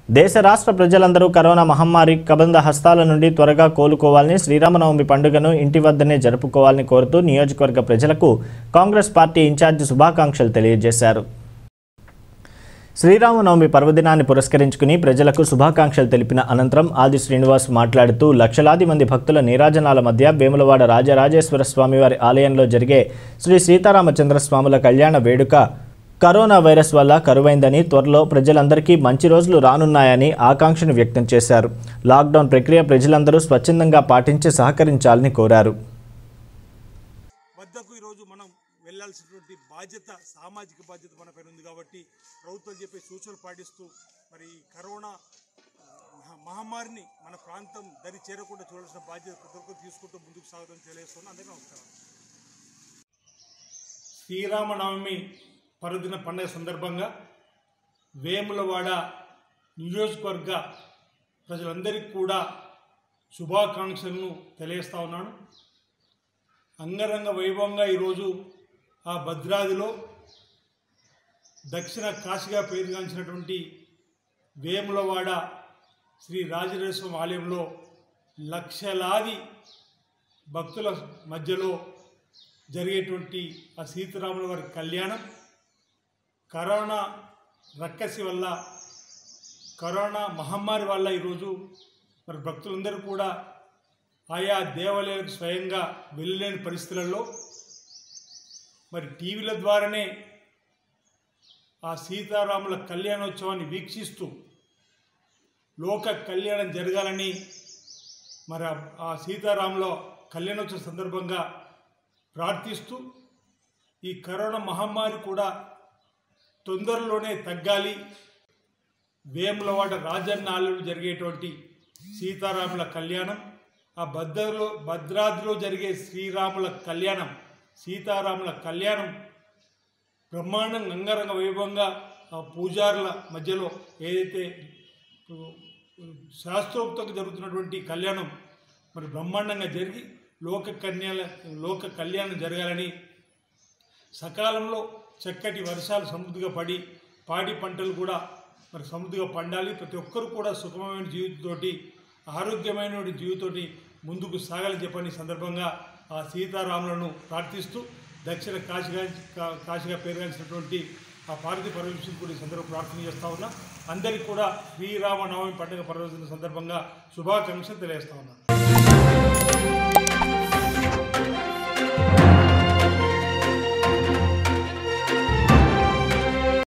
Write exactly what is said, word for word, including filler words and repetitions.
దేశ రాష్ట్ర ప్రజలందరూ కరోనా మహమ్మారి కబంధ హస్తాల నుండి త్వరగా కోలుకోవాలని శ్రీరామనవమి పండుగను ఇంటి వద్దనే జరుపుకోవాలని కోరుతూ నియోజకవర్గ ప్రజలకు కాంగ్రెస్ పార్టీ ఇన్ఛార్జ్ శుభాకాంక్షలు తెలియజేశారు. శ్రీరామనవమి పర్వదినాన్ని పురస్కరించుకుని ప్రజలకు శుభాకాంక్షలు తెలిపిన అనంతరం ఆది శ్రీనివాస్ మాట్లాడుతూ లక్షలాది మంది భక్తుల నీరాజనాల మధ్య వేములవాడ రాజరాజేశ్వర స్వామివారి ఆలయంలో జరిగే శ్రీ సీతారామచంద్ర స్వాముల కళ్యాణ వేడుక కరోనా వైరస్ వల్ల కరువైందని, త్వరలో ప్రజలందరికీ మంచి రోజులు రానున్నాయని ఆకాంక్షను వ్యక్తం చేశారు. లాక్డౌన్ ప్రక్రియ ప్రజలందరూ స్వచ్ఛందంగా పాటించి సహకరించాలని కోరారు. వద్దకు ఈరోజు మనం వెళ్ళాల్సినటువంటి బాధ్యత, సామాజిక బాధ్యత మన పైన ఉంది కాబట్టి ప్రభుత్వం చెప్పే సూచనలు పాటిస్తూ మరి కరోనా మహమ్మారిని మన ప్రాంతం దరి చేరకుండా చూడాల్సిన బాధ్యత ప్రతి ఒక్కరు తీసుకుంటూ ముందుకు సాగుతామని తెలియజేస్తున్నాను. అందరికీ నమస్కారం. శ్రీరామనవమి పర్వదిన పండుగ సందర్భంగా వేములవాడ నియోజకవర్గ ప్రజలందరికీ కూడా శుభాకాంక్షలను తెలియజేస్తా ఉన్నాను. అంగరంగ వైభవంగా ఈరోజు ఆ భద్రాదిలో దక్షిణ కాశీగా పేరుగాంచినటువంటి వేములవాడ శ్రీ రాజరాజేశ్వర ఆలయంలో లక్షలాది భక్తుల మధ్యలో జరిగేటువంటి ఆ సీతారాముల వారి కళ్యాణం కరోనా రక్కసి వల్ల, కరోనా మహమ్మారి వల్ల ఈరోజు మరి భక్తులందరూ కూడా ఆయా దేవాలయాలకు స్వయంగా వెళ్ళలేని పరిస్థితులలో మరి టీవీల ద్వారానే ఆ సీతారాముల కళ్యాణోత్సవాన్ని వీక్షిస్తూ లోక కళ్యాణం జరగాలని, మరి ఆ సీతారాముల కళ్యాణోత్సవం సందర్భంగా ప్రార్థిస్తూ ఈ కరోనా మహమ్మారి కూడా తొందరలోనే తగ్గాలి, వేములవాడ రాజన్న ఆలయంలో జరిగేటువంటి సీతారాముల కళ్యాణం, ఆ భద్రలో భద్రాద్రిలో జరిగే శ్రీరాముల కళ్యాణం, సీతారాముల కళ్యాణం బ్రహ్మాండంగా అంగరంగ వైభవంగా ఆ పూజారుల మధ్యలో ఏదైతే శాస్త్రోక్తంగా జరుగుతున్నటువంటి కళ్యాణం మరి బ్రహ్మాండంగా జరిగి లోక కన్యాల లోక కళ్యాణం జరగాలని, సకాలంలో చక్కటి వర్షాలు సమృద్ధిగా పడి పాడి పంటలు కూడా మరి సమృద్ధిగా పండాలి, ప్రతి ఒక్కరు కూడా సుఖమైన జీవితంతోటి ఆరోగ్యమైన జీవితంతోటి ముందుకు సాగాలని చెప్పని సందర్భంగా ఆ సీతారాములను ప్రార్థిస్తూ దక్షిణ కాశీగా కాశీగా పేరుగాంచినటువంటి ఆ పార్వతీ పరమేశ్వరుని కూడా ఈ సందర్భంగా ప్రార్థన చేస్తూ ఉన్నా. అందరికీ కూడా శ్రీరామనవమి పండుగ పర్వదిన సందర్భంగా శుభాకాంక్షలు తెలియజేస్తా ఉన్నా.